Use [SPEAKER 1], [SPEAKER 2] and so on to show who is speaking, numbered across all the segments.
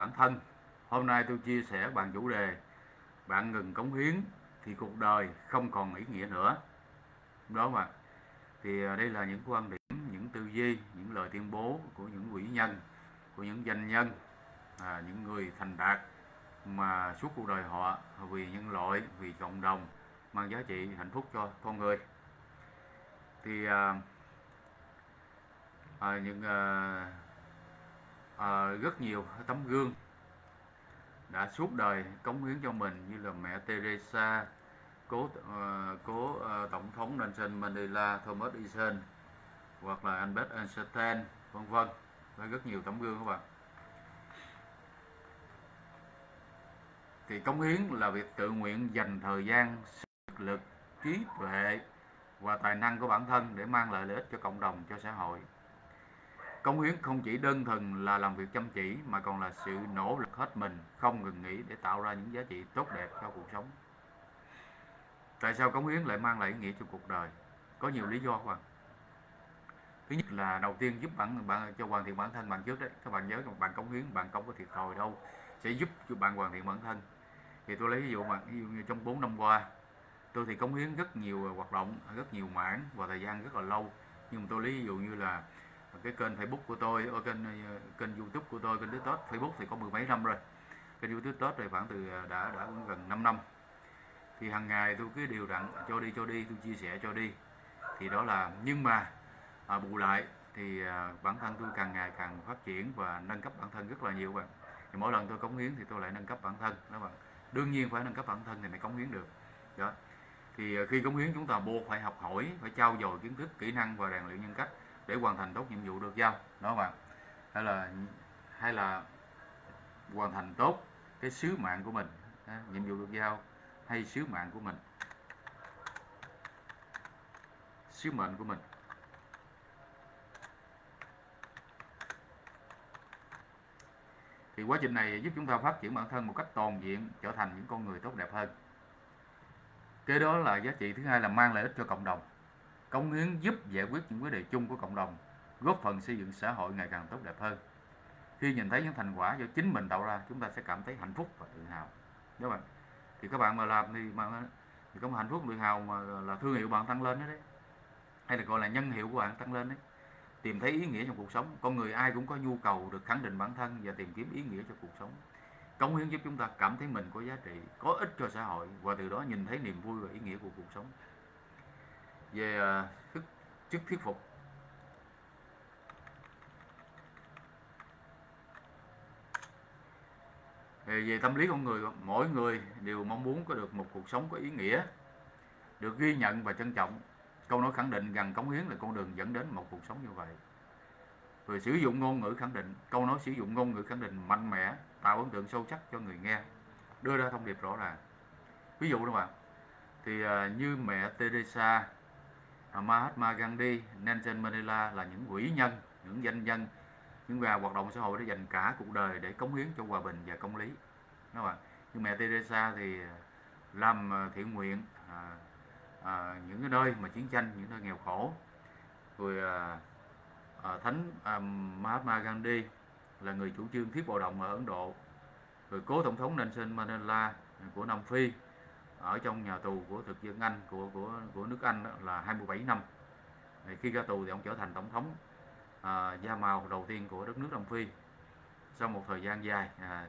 [SPEAKER 1] bản thân. Hôm nay tôi chia sẻ bàn chủ đề bạn ngừng cống hiến thì cuộc đời không còn ý nghĩa nữa. Đó mà. Thì đây là những quan điểm, những tư duy, những lời tuyên bố của những vĩ nhân, của những doanh nhân, những người thành đạt mà suốt cuộc đời họ vì nhân loại, vì cộng đồng mang giá trị hạnh phúc cho con người. Thì rất nhiều tấm gương đã suốt đời cống hiến cho mình như là mẹ Teresa, cố tổng thống Nelson Mandela, Thomas Edison hoặc là Albert Einstein, vân vân. Rất nhiều tấm gương các bạn. Thì cống hiến là việc tự nguyện dành thời gian, sức lực, trí tuệ và tài năng của bản thân để mang lại lợi ích cho cộng đồng, cho xã hội. Cống hiến không chỉ đơn thuần là làm việc chăm chỉ mà còn là sự nỗ lực hết mình, không ngừng nghỉ để tạo ra những giá trị tốt đẹp cho cuộc sống. Tại sao cống hiến lại mang lại ý nghĩa cho cuộc đời? Có nhiều lý do các bạn. Thứ nhất là đầu tiên giúp bạn cho hoàn thiện bản thân bạn trước đấy. Các bạn nhớ bạn cống hiến bạn không có thiệt thòi đâu, sẽ giúp cho bạn hoàn thiện bản thân. Thì tôi lấy ví dụ như trong 4 năm qua, tôi thì cống hiến rất nhiều hoạt động, rất nhiều mảng và thời gian rất là lâu. Nhưng mà tôi lấy ví dụ như là cái kênh Facebook của tôi, kênh YouTube của tôi, kênh TikTok, Facebook thì có mười mấy năm rồi. Kênh YouTube TikTok thì khoảng từ đã gần 5 năm. Thì hàng ngày tôi cứ đều đặn cho đi, tôi chia sẻ cho đi. Thì đó là, nhưng mà bù lại thì bản thân tôi càng ngày càng phát triển và nâng cấp bản thân rất là nhiều bạn. Thì mỗi lần tôi cống hiến thì tôi lại nâng cấp bản thân đó bạn. Đương nhiên phải nâng cấp bản thân thì mới cống hiến được. Đó. Thì khi cống hiến chúng ta buộc phải học hỏi, phải trau dồi kiến thức, kỹ năng và rèn luyện nhân cách để hoàn thành tốt nhiệm vụ được giao. Đó bạn. Hay là hoàn thành tốt cái sứ mạng của mình, nhiệm vụ được giao hay sứ mạng của mình, sứ mệnh của mình. Thì quá trình này giúp chúng ta phát triển bản thân một cách toàn diện, trở thành những con người tốt đẹp hơn. Cái đó là giá trị thứ hai là mang lợi ích cho cộng đồng. Cống hiến giúp giải quyết những vấn đề chung của cộng đồng, góp phần xây dựng xã hội ngày càng tốt đẹp hơn. Khi nhìn thấy những thành quả do chính mình tạo ra, chúng ta sẽ cảm thấy hạnh phúc và tự hào. Đó bạn. Thì các bạn mà làm thì có một hạnh phúc tự hào mà là thương hiệu bạn tăng lên đó đấy. Hay là gọi là nhân hiệu của bạn tăng lên đấy. Tìm thấy ý nghĩa trong cuộc sống. Con người ai cũng có nhu cầu được khẳng định bản thân và tìm kiếm ý nghĩa cho cuộc sống. Cống hiến giúp chúng ta cảm thấy mình có giá trị, có ích cho xã hội và từ đó nhìn thấy niềm vui và ý nghĩa của cuộc sống. Về chức thuyết phục. Về tâm lý con người, mỗi người đều mong muốn có được một cuộc sống có ý nghĩa, được ghi nhận và trân trọng. Câu nói khẳng định rằng cống hiến là con đường dẫn đến một cuộc sống như vậy. Rồi sử dụng ngôn ngữ khẳng định, câu nói sử dụng ngôn ngữ khẳng định mạnh mẽ, tạo ấn tượng sâu sắc cho người nghe, đưa ra thông điệp rõ ràng. Ví dụ đó bạn, thì như mẹ Teresa, Mahatma Gandhi, Nelson Mandela là những vĩ nhân, những doanh nhân, những nhà hoạt động xã hội đã dành cả cuộc đời để cống hiến cho hòa bình và công lý. Đó bạn. Như mẹ Teresa thì làm thiện nguyện những cái nơi mà chiến tranh, những nơi nghèo khổ. Rồi Thánh Mahatma Gandhi là người chủ trương thiết bạo động ở Ấn Độ. Rồi cố tổng thống Nelson Mandela của Nam Phi ở trong nhà tù của thực dân Anh, của nước Anh là 27 năm. Khi ra tù thì ông trở thành tổng thống da màu đầu tiên của đất nước Nam Phi sau một thời gian dài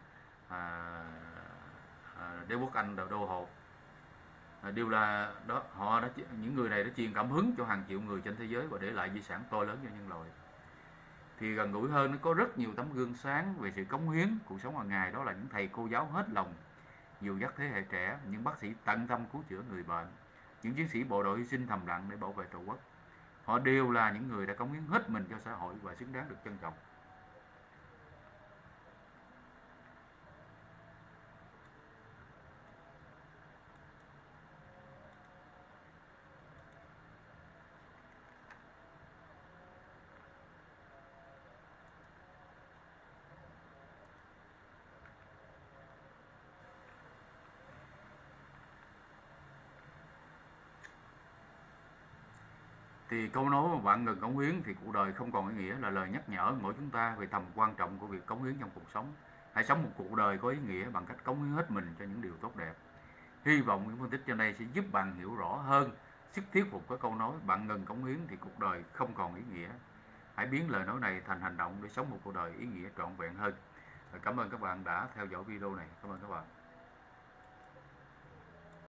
[SPEAKER 1] đế quốc Anh đô hộ. Điều là đó, những người này đã truyền cảm hứng cho hàng triệu người trên thế giới và để lại di sản to lớn cho nhân loại. Thì gần gũi hơn, nó có rất nhiều tấm gương sáng về sự cống hiến cuộc sống hàng ngày, đó là những thầy cô giáo hết lòng dìu dắt thế hệ trẻ, những bác sĩ tận tâm cứu chữa người bệnh, những chiến sĩ bộ đội hy sinh thầm lặng để bảo vệ tổ quốc. Họ đều là những người đã cống hiến hết mình cho xã hội và xứng đáng được trân trọng. Thì câu nói mà bạn ngừng cống hiến thì cuộc đời không còn ý nghĩa là lời nhắc nhở mỗi chúng ta về tầm quan trọng của việc cống hiến trong cuộc sống. Hãy sống một cuộc đời có ý nghĩa bằng cách cống hiến hết mình cho những điều tốt đẹp. Hy vọng những phân tích trên đây sẽ giúp bạn hiểu rõ hơn sức thuyết phục của câu nói bạn ngừng cống hiến thì cuộc đời không còn ý nghĩa. Hãy biến lời nói này thành hành động để sống một cuộc đời ý nghĩa trọn vẹn hơn. Cảm ơn các bạn đã theo dõi video này. Cảm ơn các bạn.